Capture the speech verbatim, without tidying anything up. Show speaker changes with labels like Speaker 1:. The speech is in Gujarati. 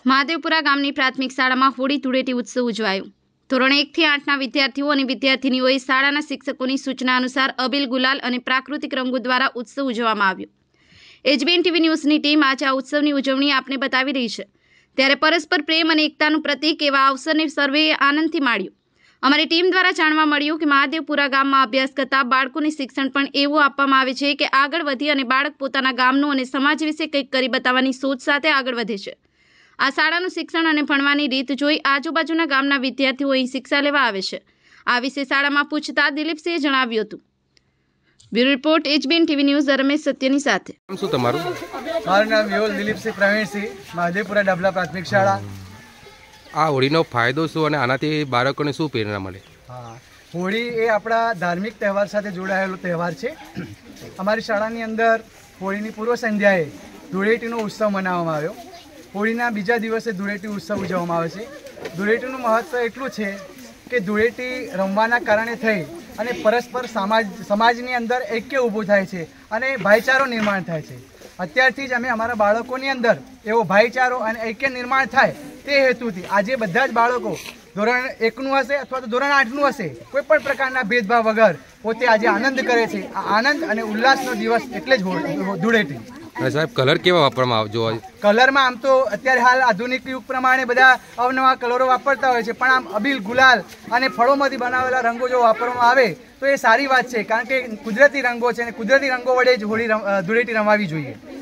Speaker 1: મહાદેવપુરા ગામની પ્રાથમિક શાળામાં હોળી ધૂળેટી ઉત્સવ ઉજવાયો। ધોરણ એક થી આઠના વિદ્યાર્થીઓ અને વિદ્યાર્થીનીઓએ શાળાના શિક્ષકોની સૂચના અનુસાર અબીલ ગુલાલ અને પ્રાકૃતિક રંગો દ્વારા ઉત્સવ ઉજવવામાં આવ્યો। એચબીએન ટીવી ન્યૂઝની ટીમ આજે આ ઉત્સવની ઉજવણી આપને બતાવી રહી છે, ત્યારે પરસ્પર પ્રેમ અને એકતાનું પ્રતીક એવા અવસરને સર્વેએ આનંદથી માણ્યો। અમારી ટીમ દ્વારા જાણવા મળ્યું કે મહાદેવપુરા ગામમાં અભ્યાસ કરતા બાળકોને શિક્ષણ પણ એવું આપવામાં આવે છે કે આગળ વધી અને બાળક પોતાના ગામનું અને સમાજ વિશે કંઈક કરી બતાવવાની સોચ સાથે આગળ વધે છે। આ શાળાનું શિક્ષણ અને ભણવાની રીત જોઈ આજુબાજુના ગામના વિદ્યાર્થીઓ અહીં શિક્ષા લેવા આવે છે। આ વિશે શાળામાં પૂછતા દિલીપસિંહે જણાવ્યું હતું। Bureau report HBN TV news Ramesh સત્યની સાથે।
Speaker 2: શું તમારું?
Speaker 3: મારું નામ વિયોલ દિલીપસિંહ પ્રવીણસિંહ, મહાદેવપુરા ડબલા પ્રાથમિક શાળા।
Speaker 2: આ હોળીનો ફાયદો શું અને આનાથી બાળકોને શું પ્રેરણા મળે?
Speaker 3: હા, હોળી એ આપણા ધાર્મિક તહેવાર સાથે જોડાયેલો તહેવાર છે। અમારી શાળાની અંદર હોળીની પૂર્વ સંધ્યાએ ધૂળેટીનો ઉત્સવ મનાવવામાં આવ્યો। હોળીના બીજા દિવસે ધૂળેટી ઉત્સવ ઉજવવામાં આવે છે। ધૂળેટીનું મહત્ત્વ એટલું છે કે ધૂળેટી રમવાના કારણે થઈ અને પરસ્પર સમાજ સમાજની અંદર ઐક્ય ઊભું થાય છે અને ભાઈચારો નિર્માણ થાય છે। અત્યારથી જ અમે અમારા બાળકોની અંદર એવો ભાઈચારો અને ઐક્ય નિર્માણ થાય તે હેતુથી આજે બધા જ બાળકો ધોરણ એકનું હશે અથવા તો ધોરણ આઠનું હશે, કોઈ પણ પ્રકારના ભેદભાવ વગર પોતે આજે આનંદ કરે છે। આ આનંદ અને ઉલ્લાસનો દિવસ એટલે જ ધૂળેટી।
Speaker 2: અને સાહેબ, કલર કેવા વાપરવામાં આવજો?
Speaker 3: કલરમાં આમ તો અત્યારે હાલ આધુનિક યુગ પ્રમાણે બધા અવનવા કલરો વાપરતા હોય છે, પણ આમ અબીલ ગુલાલ અને ફળોમાંથી બનાવેલા રંગો જો વાપરવામાં આવે તો એ સારી વાત છે, કારણ કે કુદરતી રંગો છે અને કુદરતી રંગો વડે જ હોળી ધૂળેટી રમાવી જોઈએ।